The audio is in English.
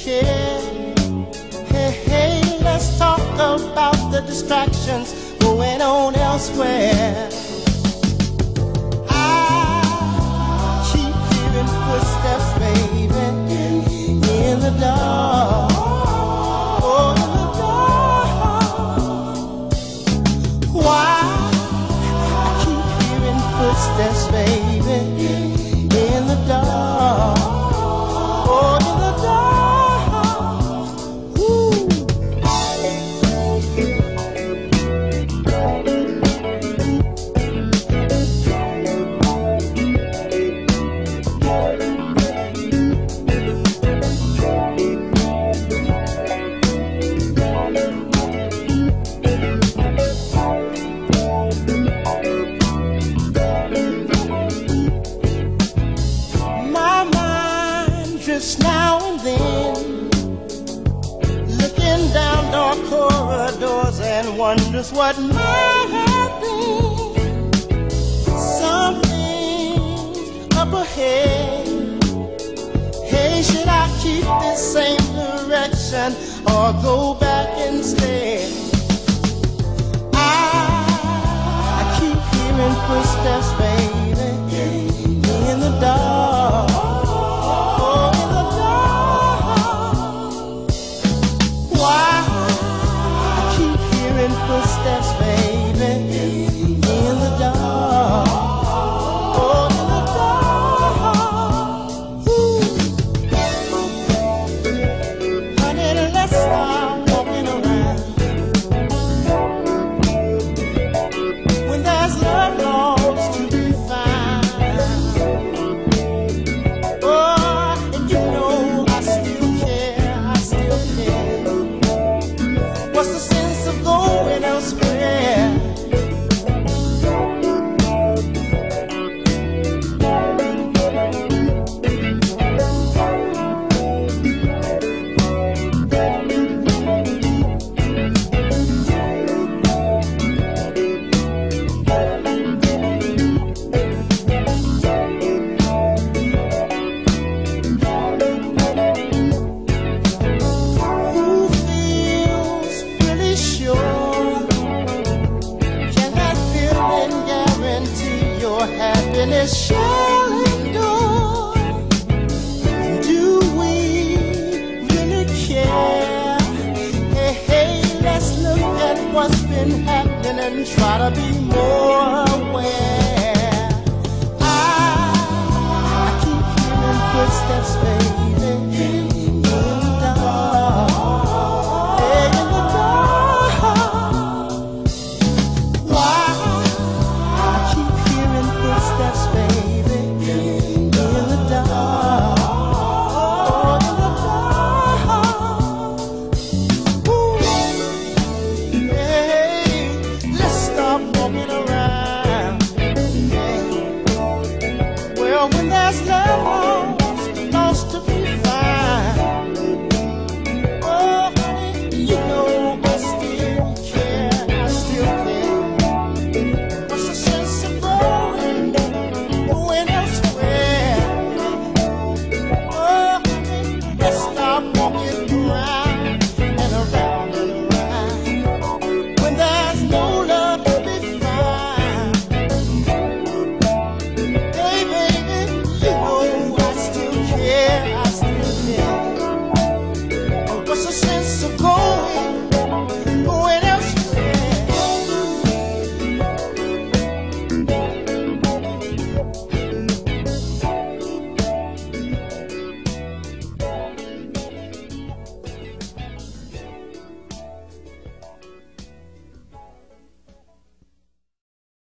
care. Hey, hey, let's talk about the distractions going on elsewhere. I keep hearing footsteps, baby, in the dark. Oh, in the dark. Why? I keep hearing footsteps, baby, in the dark. Oh, in the dark. Ooh. Just now and then, looking down dark corridors and wonders what might have been. Something up ahead. Hey, should I keep this same direction or go back instead? I keep hearing footsteps, baby, in the dark. Footsteps, baby, in the dark. Oh, in the dark. Honey, let's start walking around. When there's love lost to be found. Oh, and you know I still care, I still care. What's the sense of going elsewhere? Happiness shall endure. Do we really care? Hey, hey, let's look at what's been happening and try to be